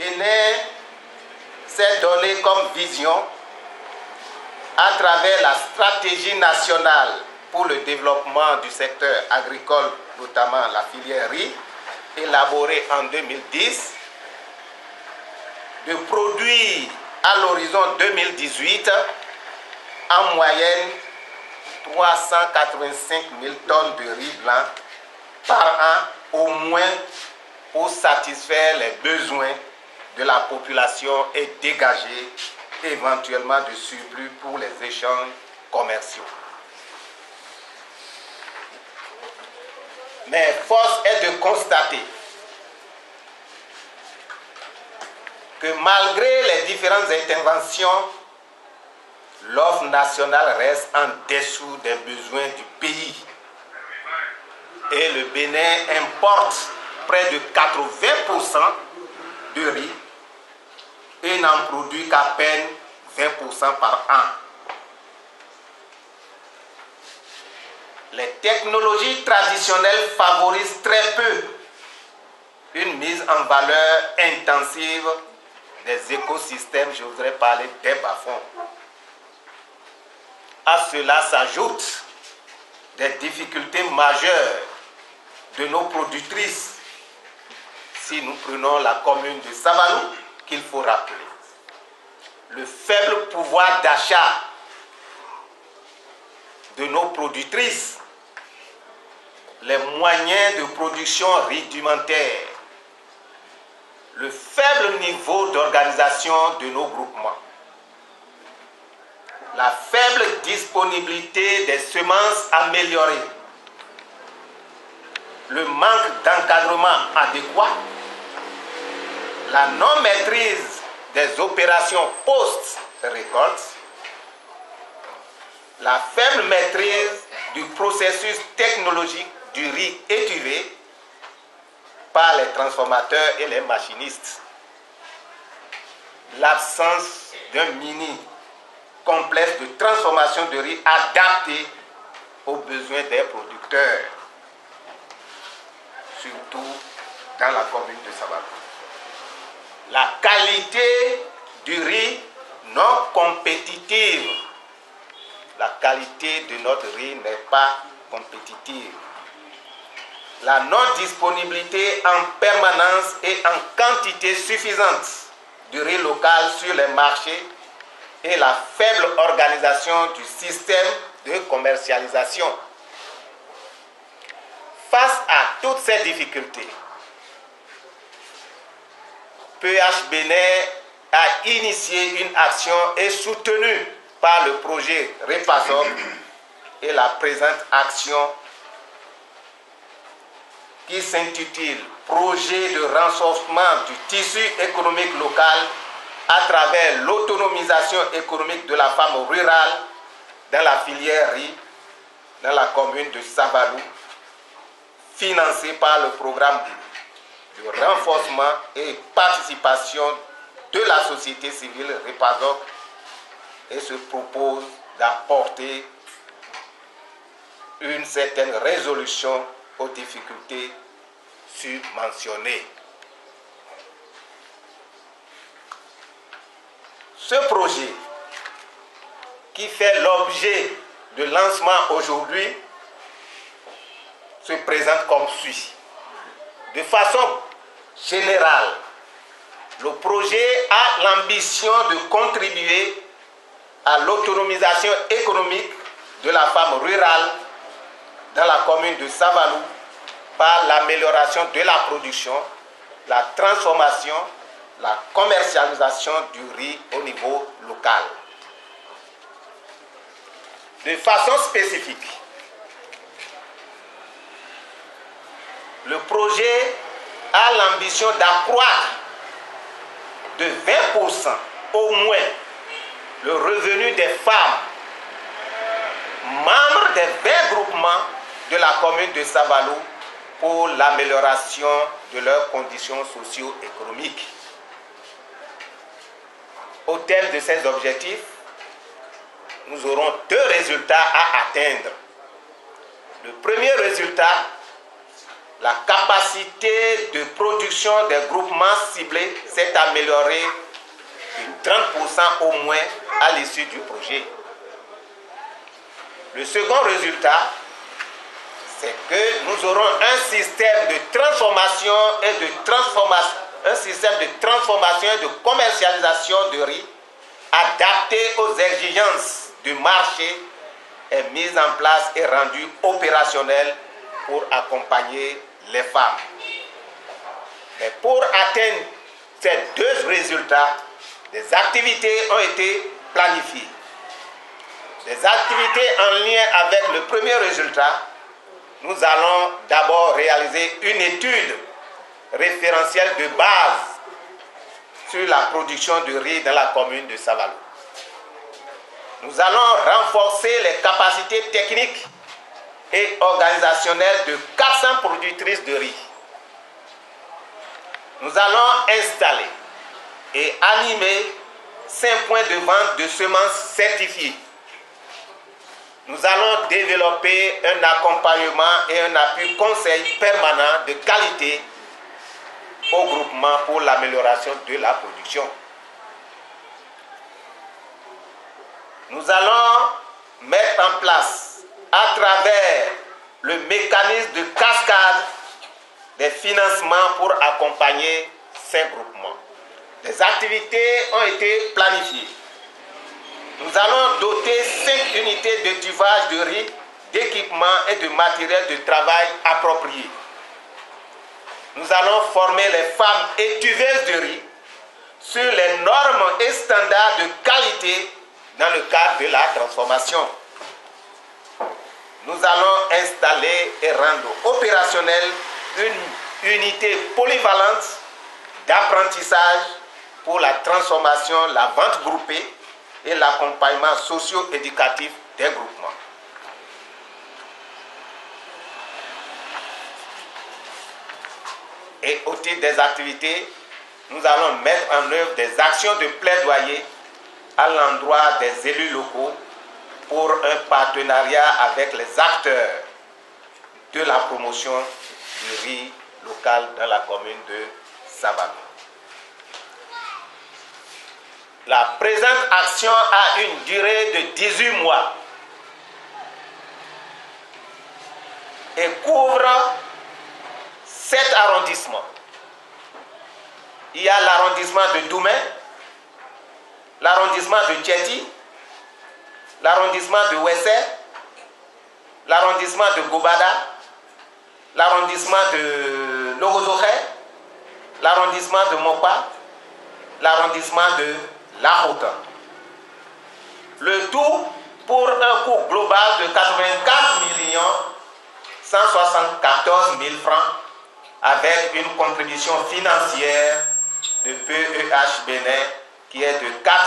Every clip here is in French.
Bénin s'est donné comme vision à travers la stratégie nationale pour le développement du secteur agricole, notamment la filière riz, élaborée en 2010, de produire à l'horizon 2018 en moyenne 385 000 tonnes de riz blanc par an, au moins pour satisfaire les besoins de la population et dégager éventuellement de surplus pour les échanges commerciaux. Mais force est de constater que malgré les différentes interventions, l'offre nationale reste en dessous des besoins du pays. Et le Bénin importe près de 80% de riz et n'en produit qu'à peine 20% par an. Les technologies traditionnelles favorisent très peu une mise en valeur intensive des écosystèmes, je voudrais parler des bas-fonds. À cela s'ajoutent des difficultés majeures de nos productrices. Si nous prenons la commune de Savalou, qu'il faut rappeler, le faible pouvoir d'achat de nos productrices, les moyens de production rudimentaires, le faible niveau d'organisation de nos groupements, la faible disponibilité des semences améliorées, le manque d'encadrement adéquat, la non-maîtrise des opérations post-récolte, la faible maîtrise du processus technologique du riz étuvé par les transformateurs et les machinistes, l'absence d'un mini complexe de transformation de riz adapté aux besoins des producteurs, surtout dans la commune de Savalou. La qualité du riz non compétitive. La qualité de notre riz n'est pas compétitive. La non-disponibilité en permanence et en quantité suffisante du riz local sur les marchés et la faible organisation du système de commercialisation. Face à toutes ces difficultés, PH Bénin a initié une action et soutenu par le projet REPASOC et la présente action qui s'intitule « Projet de renforcement du tissu économique local à travers l'autonomisation économique de la femme rurale dans la filière riz dans la commune de Savalou », financé par le programme de renforcement et participation de la société civile REPASOC et se propose d'apporter une certaine résolution aux difficultés submentionnées. Ce projet, qui fait l'objet de lancement aujourd'hui, se présente comme suit. De façon générale, le projet a l'ambition de contribuer à l'autonomisation économique de la femme rurale dans la commune de Savalou par l'amélioration de la production, la transformation, la commercialisation du riz au niveau local. De façon spécifique, le projet a l'ambition d'accroître de 20% au moins le revenu des femmes membres des 20 groupements de la commune de Savalou pour l'amélioration de leurs conditions socio-économiques. Au terme de ces objectifs, nous aurons deux résultats à atteindre. Le premier résultat, la capacité de production production des groupements ciblés s'est améliorée de 30% au moins à l'issue du projet. Le second résultat, c'est que nous aurons un système de transformation et de commercialisation de riz adapté aux exigences du marché est mis en place et rendu opérationnel pour accompagner les femmes. Mais pour atteindre ces deux résultats, des activités ont été planifiées. Des activités en lien avec le premier résultat, nous allons d'abord réaliser une étude référentielle de base sur la production de riz dans la commune de Savalou. Nous allons renforcer les capacités techniques et organisationnelles de 400 productrices de riz. Nous allons installer et animer 5 points de vente de semences certifiées. Nous allons développer un accompagnement et un appui conseil permanent de qualité au groupement pour l'amélioration de la production. Nous allons mettre en place, à travers le mécanisme de cascade, des financements pour accompagner ces groupements. Des activités ont été planifiées. Nous allons doter 5 unités de tuvage de riz, d'équipements et de matériel de travail appropriés. Nous allons former les femmes étuveuses de riz sur les normes et standards de qualité dans le cadre de la transformation. Nous allons installer et rendre opérationnelle une unité polyvalente d'apprentissage pour la transformation, la vente groupée et l'accompagnement socio-éducatif des groupements. Et au titre des activités, nous allons mettre en œuvre des actions de plaidoyer à l'endroit des élus locaux pour un partenariat avec les acteurs de la promotion du riz local dans la commune de Savalou. La présente action a une durée de 18 mois et couvre 7 arrondissements. Il y a l'arrondissement de Doumé, l'arrondissement de Tchéti, l'arrondissement de Wessé, l'arrondissement de Gobada, l'arrondissement de Logozoré, l'arrondissement de Mopa, l'arrondissement de La Haute. Le tout pour un coût global de 84 174 000 francs avec une contribution financière de PEH Bénin qui est de 4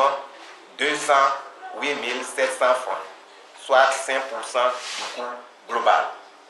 208 700 francs, soit 5% du coût global.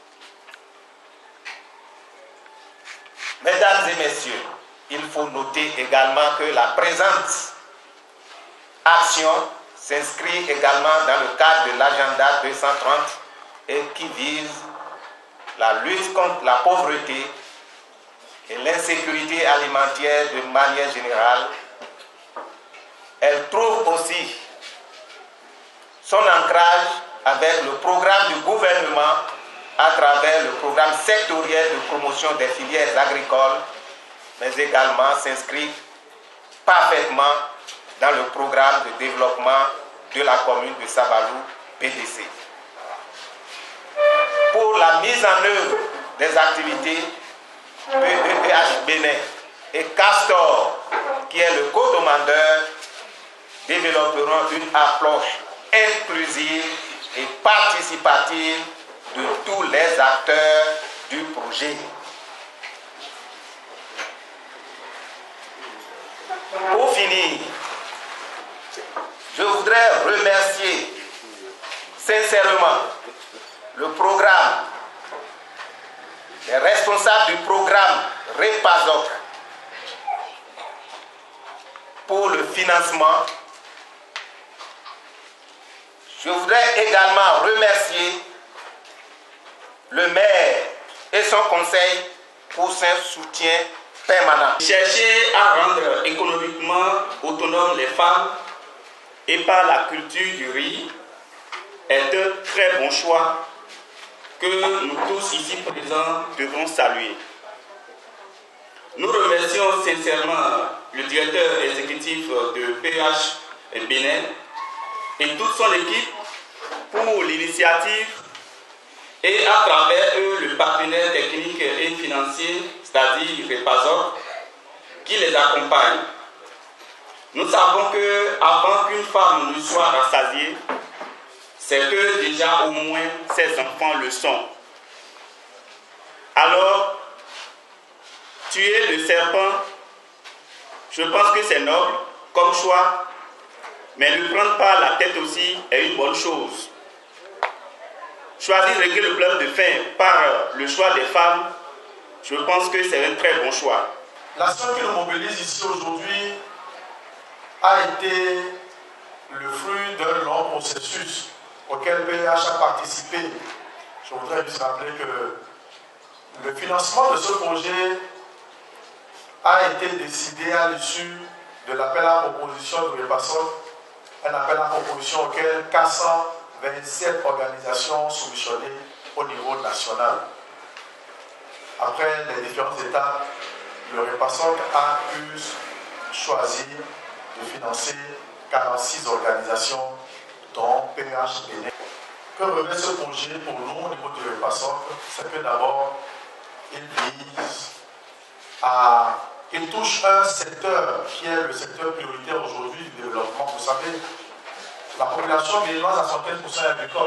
Mesdames et messieurs, il faut noter également que la présente action s'inscrit également dans le cadre de l'agenda 230 et qui vise la lutte contre la pauvreté et l'insécurité alimentaire de manière générale. Elle trouve aussi son ancrage avec le programme du gouvernement à travers le programme sectoriel de promotion des filières agricoles, mais également s'inscrit parfaitement dans le programme de développement de la commune de Savalou, PDC. Pour la mise en œuvre des activités, PEH Bénin et Castor, qui est le co-commandeur, développeront une approche inclusive et participative de tous les acteurs du projet. Pour finir, je voudrais remercier sincèrement le programme, les responsables du programme REPASOC pour le financement. Je voudrais également remercier le maire et son conseil pour son soutien permanent. Chercher à rendre économiquement autonomes les femmes et par la culture du riz est un très bon choix que nous tous ici présents devons saluer. Nous remercions sincèrement le directeur exécutif de PH Bénin et toute son équipe pour l'initiative et à travers eux le partenaire technique et financier, c'est-à-dire Repasor, qui les accompagne. Nous savons qu'avant qu'une femme ne soit rassasiée, c'est que déjà au moins ses enfants le sont. Alors, tuer le serpent, je pense que c'est noble comme choix, mais le prendre par la tête aussi est une bonne chose. Choisir de régler le problème de faim par le choix des femmes, je pense que c'est un très bon choix. L'action qui nous mobilise ici aujourd'hui a été le fruit d'un long processus auquel PH a participé. Je voudrais juste rappeler que le financement de ce projet a été décidé à l'issue de l'appel à proposition de Repasor, un appel à proposition auquel 427 organisations soumissionnées au niveau national. Après les différentes étapes, le Repasor a pu choisir de financer 46 organisations, dont PH Bénin. Que revêt ce projet pour nous au niveau du Repasor? C'est que d'abord, il touche un secteur qui est le secteur prioritaire aujourd'hui du développement. Vous savez, la population béninoise à 75% agricole.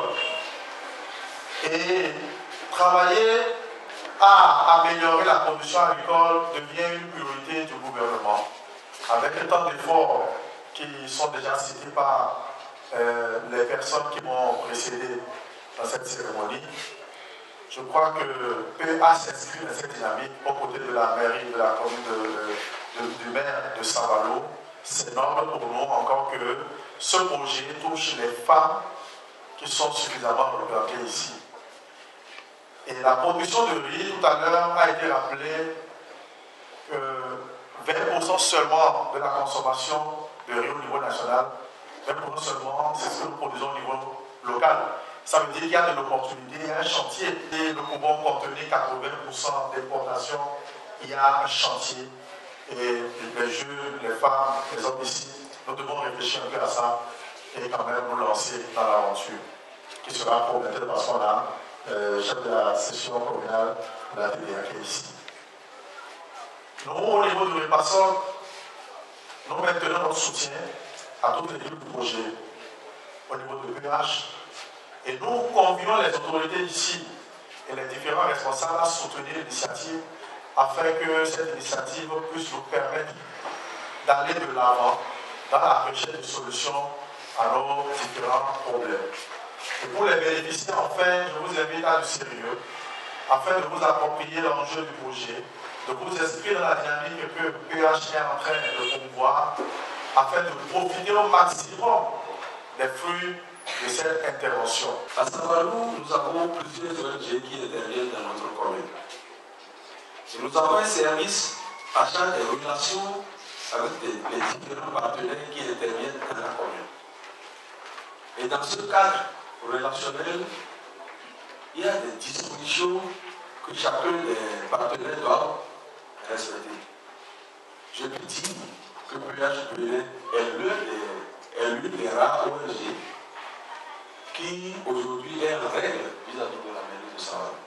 Et travailler à améliorer la production agricole devient une priorité du gouvernement. Avec le temps d'efforts qui sont déjà cités par les personnes qui m'ont précédé dans cette cérémonie, je crois que PA s'inscrit dans cette dynamique aux côtés de la mairie de la commune du maire de Saint-Valo. C'est normal pour nous encore que ce projet touche les femmes qui sont suffisamment représentées ici. Et la production de riz, tout à l'heure, a été rappelé que 20% seulement de la consommation de riz au niveau national, 20% seulement, c'est ce que nous produisons au niveau local. Ça veut dire qu'il y a de l'opportunité, il y a un chantier. Et nous pouvons contenir 80% d'importation. Il y a un chantier. Et les jeunes, les femmes, les hommes ici, nous devons réfléchir un peu à ça et quand même nous lancer dans l'aventure qui sera prometteuse parce qu'on a chef de la session communale de la TDA qui est ici. Nous, au niveau du Repasor, nous maintenons notre soutien à toute l'équipe du projet au niveau de PH. Et nous convions les autorités ici et les différents responsables à soutenir l'initiative afin que cette initiative puisse nous permettre d'aller de l'avant dans la recherche de solutions à nos différents problèmes. Et pour les bénéficier, enfin, je vous invite à du sérieux afin de vous approprier l'enjeu du projet, de vous inscrire dans la dynamique que PH est en train de promouvoir afin de profiter au maximum des fruits de cette intervention. À Saint-Valo, nous avons plusieurs ONG qui interviennent dans notre commune. Et nous avons un service achat des relations avec les différents partenaires qui interviennent dans la commune. Et dans ce cadre relationnel, il y a des dispositions que chacun des partenaires doit respecter. Je peux dire que PH Bénin est l'une des rares ONG qui aujourd'hui est en règle vis-à-vis de la mairie de Saint-Valo.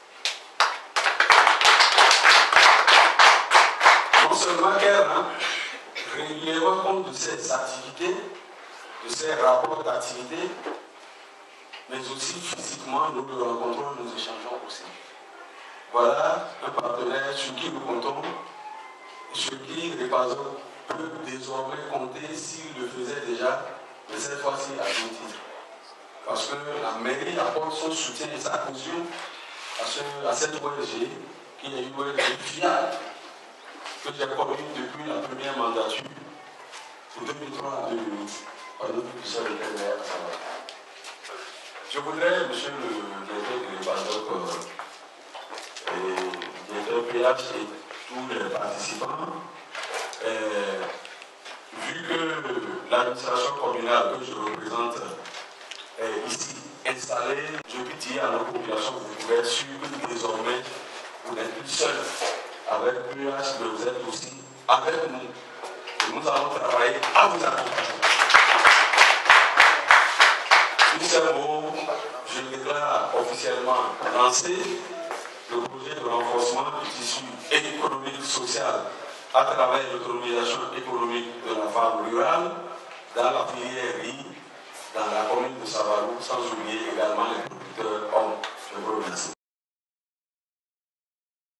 Non seulement qu'elle rend régulièrement compte de ses activités, de ses rapports d'activité, mais aussi physiquement, nous le rencontrons, nous échangeons aussi. Voilà un partenaire sur qui nous comptons, sur qui Repasor peut désormais compter s'il le faisait déjà, mais cette fois-ci à deux titres. Parce que la mairie apporte son soutien et sa caution à cette ONG, qui est une ONG fiable, que j'ai connue depuis la première mandature, de 2003 à 2008, par notre puissant vétérinaire à Saint-Valo. Je voudrais, monsieur le directeur de Repasor et directeur directeur PH et tous les participants. Vu que l'administration communale que je représente est ici installée, je peux dire à nos populations, vous pouvez être sûr que désormais, vous n'êtes plus seul avec PH, mais vous êtes aussi avec nous. Et nous allons travailler à vous accompagner. Sur ces mots, je déclare officiellement lancé le projet de renforcement du tissu économique social à travers l'autonomisation économique de la femme rurale dans la filière riz, dans la commune de Savarou, sans oublier également les producteurs hommes. Je vous remercie.